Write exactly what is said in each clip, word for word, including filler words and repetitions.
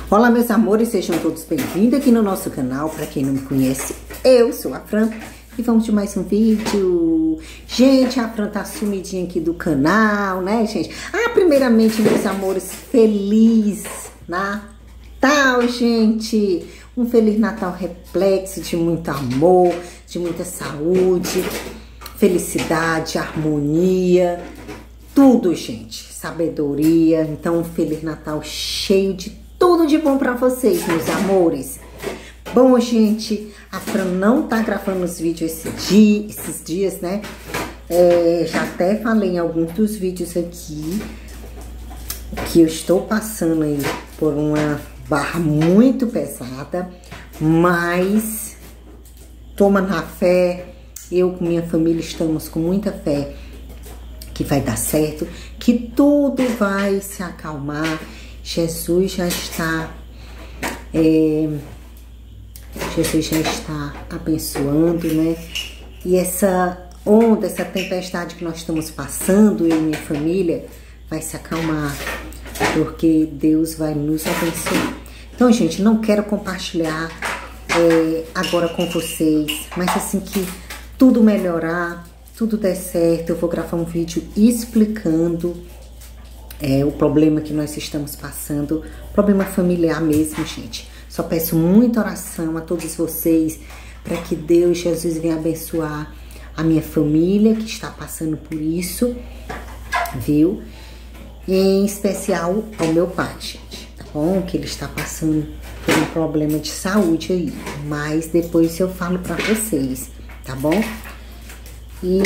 Olá, meus amores, sejam todos bem-vindos aqui no nosso canal. Para quem não me conhece, eu sou a Fran e vamos de mais um vídeo. Gente, a Fran tá sumidinha aqui do canal, né, gente? Ah, primeiramente, meus amores, feliz Natal, gente! Um Feliz Natal repleto de muito amor, de muita saúde, felicidade, harmonia, tudo, gente, sabedoria. Então, um Feliz Natal cheio de tudo de bom pra vocês, meus amores. Bom, gente, a Fran não tá gravando os vídeos esse dia, esses dias, né? É, já até falei em alguns dos vídeos aqui que eu estou passando aí por uma barra muito pesada, mas toma na fé. Eu com minha família estamos com muita fé que vai dar certo, que tudo vai se acalmar. Jesus já está, é, Jesus já está abençoando, né? E essa onda, essa tempestade que nós estamos passando, eu e minha família, vai se acalmar, porque Deus vai nos abençoar. Então, gente, não quero compartilhar é, agora com vocês, mas assim que tudo melhorar, tudo der certo, eu vou gravar um vídeo explicando É, o problema que nós estamos passando, problema familiar mesmo, gente. Só peço muita oração a todos vocês para que Deus, Jesus, venha abençoar a minha família que está passando por isso, viu? E em especial ao meu pai, gente, tá bom? Que ele está passando por um problema de saúde aí, mas depois eu falo para vocês, tá bom? E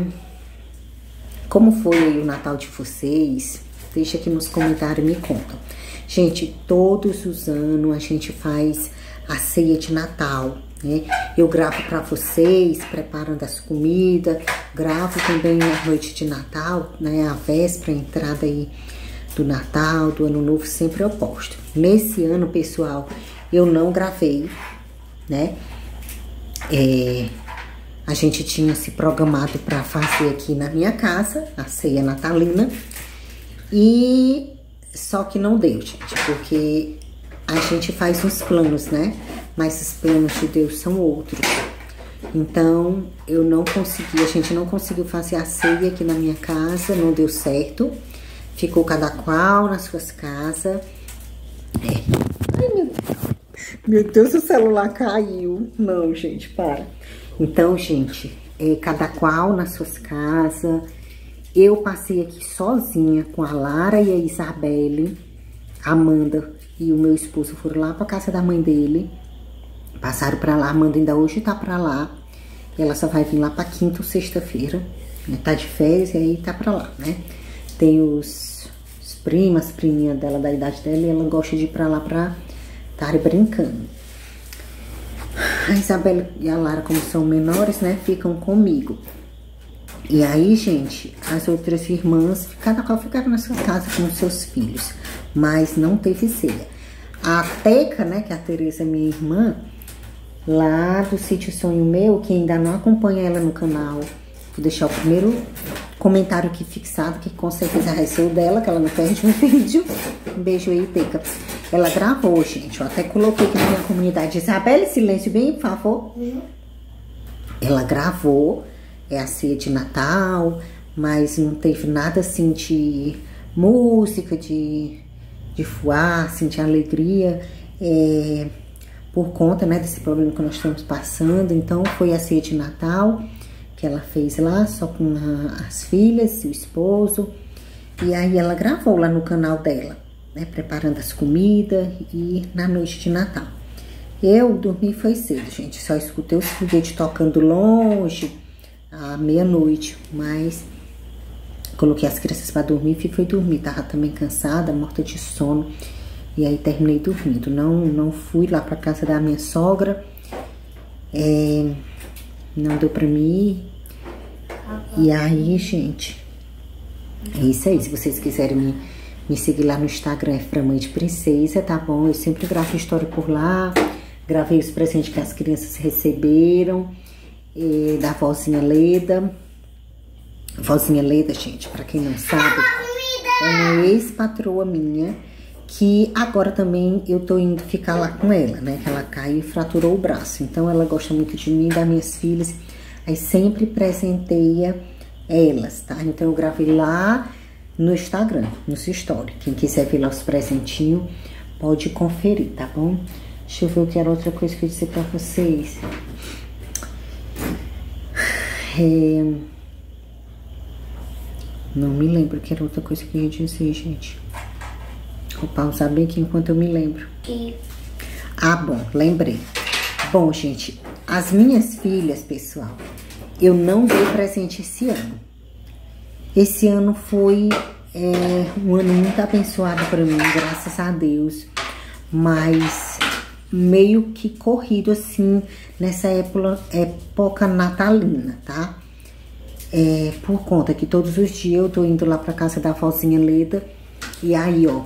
como foi aí o Natal de vocês? Deixa aqui nos comentários e me contam. Gente, todos os anos a gente faz a ceia de Natal, né? Eu gravo pra vocês, preparando as comidas. Gravo também a noite de Natal, né? A véspera, a entrada aí do Natal, do Ano Novo, sempre eu posto. Nesse ano, pessoal, eu não gravei, né? É, a gente tinha se programado pra fazer aqui na minha casa, a ceia natalina. E só que não deu, gente, porque a gente faz uns planos, né? Mas os planos de Deus são outros. Então, eu não consegui, a gente não conseguiu fazer a ceia aqui na minha casa, não deu certo. Ficou cada qual nas suas casas. É. Ai, meu Deus. Meu Deus, o celular caiu. Não, gente, para. Então, gente, é cada qual nas suas casas. Eu passei aqui sozinha com a Lara e a Isabelle. A Amanda e o meu esposo foram lá pra casa da mãe dele. Passaram pra lá. A Amanda ainda hoje tá pra lá. Ela só vai vir lá pra quinta ou sexta-feira. Tá de férias e aí tá pra lá, né? Tem os, os primos, as priminhas dela, da idade dela, e ela gosta de ir pra lá pra estar brincando. A Isabelle e a Lara, como são menores, né, ficam comigo. E aí, gente, as outras irmãs, cada qual ficaram na sua casa com os seus filhos, mas não teve ceia. A Teca, né, que a Tereza é minha irmã, lá do Sítio Sonho Meu, que ainda não acompanha ela no canal, vou deixar o primeiro comentário aqui fixado, que com certeza vai ser o dela, que ela não perde um vídeo. Um beijo aí, Teca. Ela gravou, gente, eu até coloquei aqui na minha comunidade. Isabelle, silêncio bem, por favor. Uhum. Ela gravou. É a ceia de Natal, mas não teve nada assim de música, de, de fuar, assim, de alegria, é, por conta, né, desse problema que nós estamos passando. Então, foi a ceia de Natal que ela fez lá, só com a, as filhas e o esposo. E aí ela gravou lá no canal dela, né, preparando as comidas e na noite de Natal. Eu dormi foi cedo, gente, só escutei os foguetes tocando longe, à meia-noite, mas coloquei as crianças para dormir e fui dormir. Tava também cansada, morta de sono, e aí terminei dormindo. Não, não fui lá para casa da minha sogra, é, não deu para mim ir. E aí, gente, é isso aí. Se vocês quiserem me, me seguir lá no Instagram, é Fran Mãe de Princesa, tá bom? Eu sempre gravo história por lá, gravei os presentes que as crianças receberam. E da vozinha Leda. Vozinha Leda, gente, pra quem não sabe, é uma ex-patroa minha que agora também eu tô indo ficar lá com ela, né? Que ela caiu e fraturou o braço. Então ela gosta muito de mim, das minhas filhas. Aí sempre presenteia elas, tá? Então eu gravei lá no Instagram, nos stories. Quem quiser ver lá os presentinhos, pode conferir, tá bom? Deixa eu ver o que era outra coisa que eu disse pra vocês. É... Não me lembro que era outra coisa que eu ia dizer, gente. Vou pausar bem aqui enquanto eu me lembro. E... Ah, bom, lembrei. Bom, gente, as minhas filhas, pessoal, eu não dei presente esse ano. Esse ano foi é, um ano muito abençoado para mim, graças a Deus. Mas meio que corrido, assim, nessa época, época natalina, tá? É, por conta que todos os dias eu tô indo lá pra casa da vozinha Leda. E aí, ó,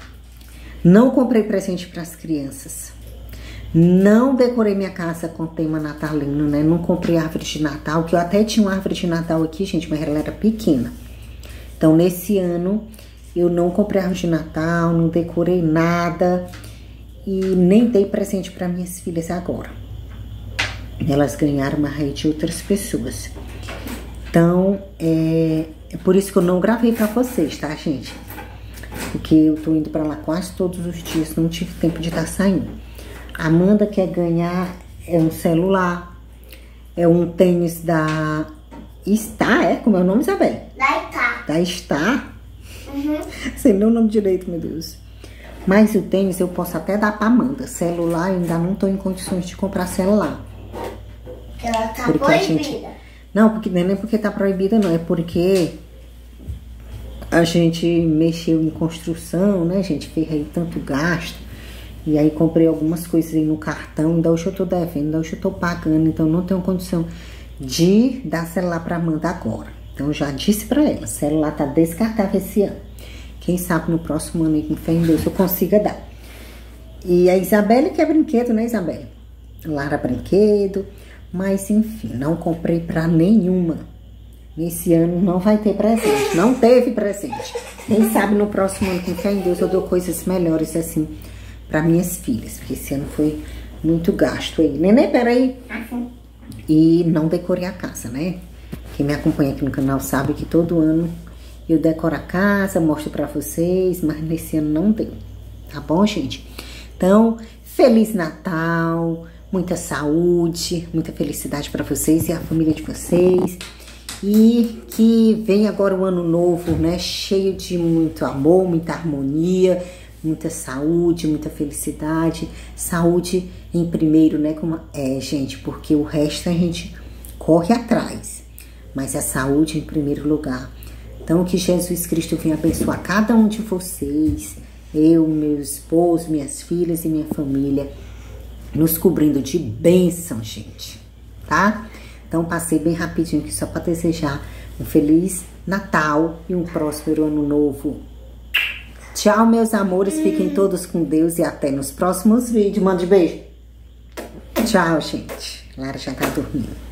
não comprei presente pras crianças. Não decorei minha casa com tema natalino, né? Não comprei árvore de Natal, que eu até tinha uma árvore de Natal aqui, gente, mas ela era pequena. Então, nesse ano, eu não comprei árvore de Natal, não decorei nada e nem dei presente para minhas filhas agora. Elas ganharam uma rede de outras pessoas. Então, é, é por isso que eu não gravei para vocês, tá, gente? Porque eu tô indo para lá quase todos os dias, não tive tempo de estar saindo. A Amanda quer ganhar é um celular, é um tênis da Star, é? Como é o nome, Isabel? Da Star. Da Star? Uhum. Sei nem o nome direito, meu Deus. Mas o tênis eu posso até dar pra Amanda. Celular, eu ainda não tô em condições de comprar celular. Porque ela tá porque proibida. A gente... Não, porque não é nem porque tá proibida, não. É porque a gente mexeu em construção, né, gente? Fez aí tanto gasto. E aí comprei algumas coisas aí no cartão. Ainda hoje eu tô devendo, ainda hoje eu tô pagando. Então não tenho condição de dar celular pra Amanda agora. Então eu já disse pra ela, celular tá descartável esse ano. Quem sabe no próximo ano aí, com fé em Deus, eu consiga dar. E a Isabelle quer brinquedo, né, Isabelle? Lara brinquedo. Mas enfim, não comprei pra nenhuma. Nesse ano não vai ter presente. Não teve presente. Quem sabe no próximo ano, com fé em Deus, eu dou coisas melhores assim para minhas filhas, porque esse ano foi muito gasto aí. Nenê, peraí. Uhum. E não decorei a casa, né? Quem me acompanha aqui no canal sabe que todo ano eu decoro a casa, mostro pra vocês, mas nesse ano não deu, tá bom, gente? Então, Feliz Natal, muita saúde, muita felicidade pra vocês e a família de vocês. E que venha agora o ano novo, né? Cheio de muito amor, muita harmonia, muita saúde, muita felicidade. Saúde em primeiro, né? Como é, gente, porque o resto a gente corre atrás. Mas a saúde em primeiro lugar. Então, que Jesus Cristo venha abençoar cada um de vocês. Eu, meu esposo, minhas filhas e minha família. Nos cobrindo de bênção, gente. Tá? Então, passei bem rapidinho aqui só para desejar um Feliz Natal e um próspero Ano Novo. Tchau, meus amores. Fiquem todos com Deus e até nos próximos vídeos. Mande beijo. Tchau, gente. Lara já tá dormindo.